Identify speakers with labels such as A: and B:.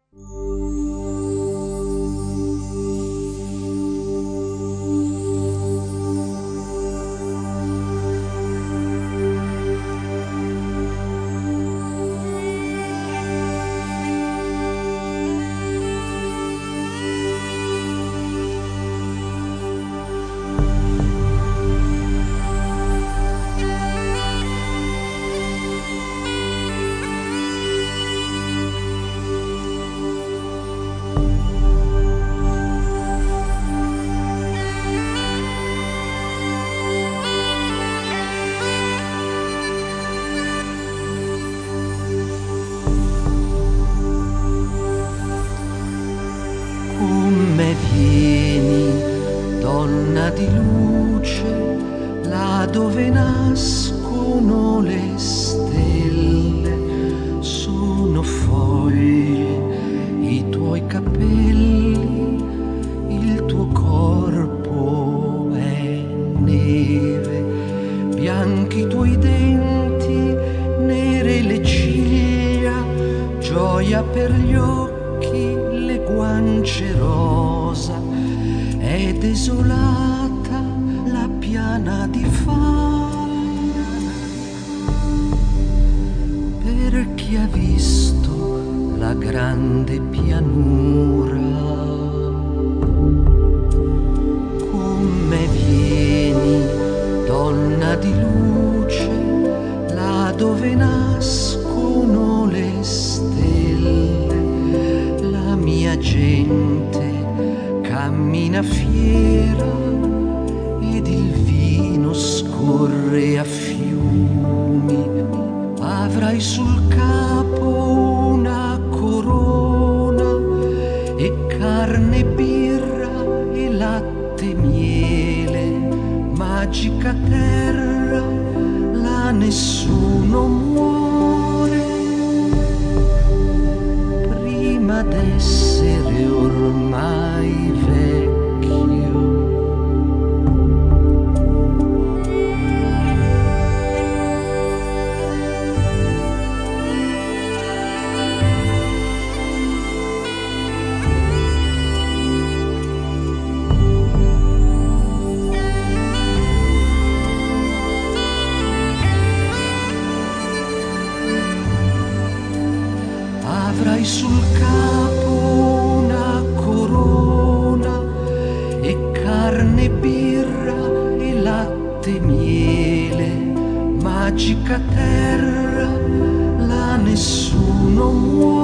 A: Come vieni, donna di luce, là dove nascono le stelle, sono foglie i tuoi capelli, il tuo corpo è neve, bianchi i tuoi denti, nere le ciglia, gioia per gli occhi, le guance rosa, è desolata la piana di faglia per chi ha visto la grande pianura. Come vieni, donna di luce, là dove nascono le stelle, la mia gente cammina fiera ed il vino scorre a fiumi. Avrai sul capo una corona e carne, birra e latte, miele, magica terra, là nessuno muore prima d'essere ormai vecchio. Avrai sul capo una corona e carne, birra e latte, miele, magica terra, là nessuno muore